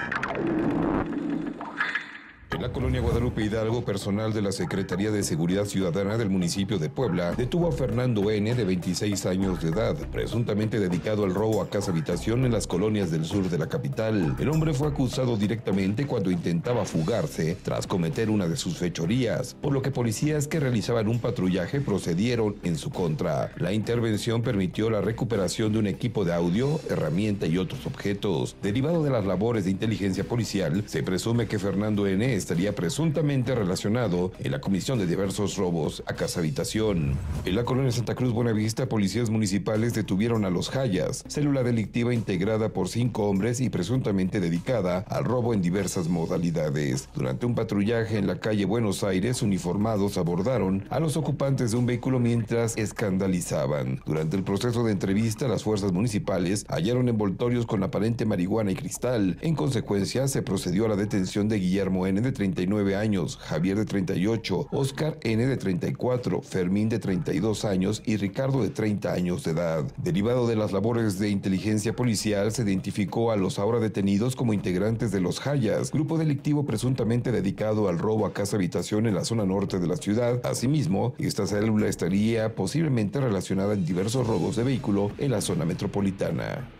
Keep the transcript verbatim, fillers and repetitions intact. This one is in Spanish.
En la colonia Guadalupe Hidalgo, personal de la Secretaría de Seguridad Ciudadana del municipio de Puebla detuvo a Fernando N., de veintiséis años de edad, presuntamente dedicado al robo a casa-habitación en las colonias del sur de la capital. El hombre fue acusado directamente cuando intentaba fugarse tras cometer una de sus fechorías, por lo que policías que realizaban un patrullaje procedieron en su contra. La intervención permitió la recuperación de un equipo de audio, herramienta y otros objetos. Derivado de las labores de inteligencia policial, se presume que Fernando N. estaría presuntamente relacionado en la comisión de diversos robos a casa-habitación. En la colonia Santa Cruz Buenavista, policías municipales detuvieron a los Jayas, célula delictiva integrada por cinco hombres y presuntamente dedicada al robo en diversas modalidades. Durante un patrullaje en la calle Buenos Aires, uniformados abordaron a los ocupantes de un vehículo mientras escandalizaban. Durante el proceso de entrevista, las fuerzas municipales hallaron envoltorios con aparente marihuana y cristal. En consecuencia, se procedió a la detención de Guillermo N., de treinta y nueve años, Javier de treinta y ocho, Oscar N. de treinta y cuatro, Fermín de treinta y dos años y Ricardo de treinta años de edad. Derivado de las labores de inteligencia policial, se identificó a los ahora detenidos como integrantes de los Jayas, grupo delictivo presuntamente dedicado al robo a casa-habitación en la zona norte de la ciudad. Asimismo, esta célula estaría posiblemente relacionada en diversos robos de vehículo en la zona metropolitana.